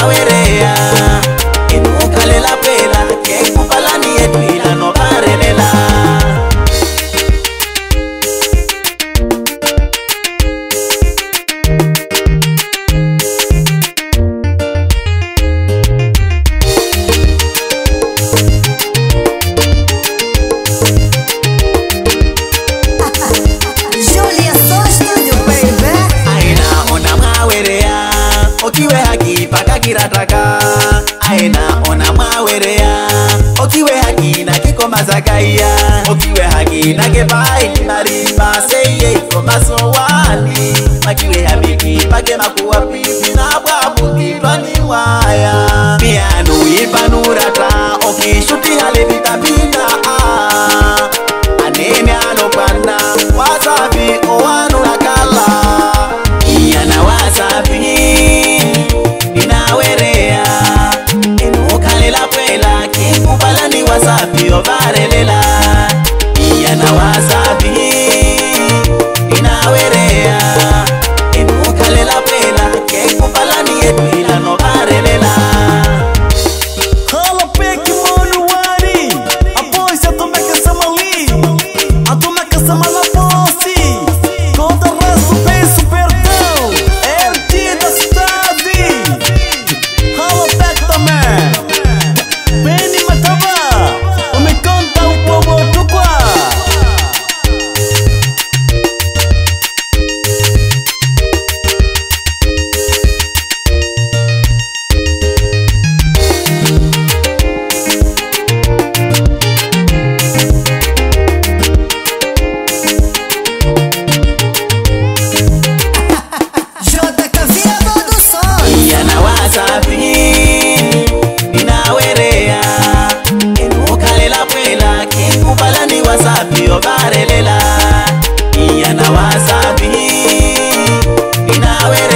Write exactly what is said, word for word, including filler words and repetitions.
ninawerea inukalela pela ke kupalani yetu ila no barelela. Okiwe haki paka kirataka aina ona mawerea okiwe haki na kiko mazagaya okiwe haki na kebai marimba seye iko masowali makiwe habiki pake makuwa pipi na babu kitwani waya mianu ipanurata okishuti hale vitapina anene anopanda wasafi oanu nakala iyana wasafi ninawerea inukalela pela kikupalani wasafi ovarelela iyana wasafi ninawerea inukalela pela kikupalani yetu ila no varelela. Hala peki monu wari apois atomeka samali atomeka samala posi conta resto penso perdão é o dia da cidade. Hala peki também Beni mataba me conta um pouco do qua. J K virador do som. Iyana wasafi ninawerea inukalela pela kikupalani wasafi ovarelela iyana wasafi ninawerea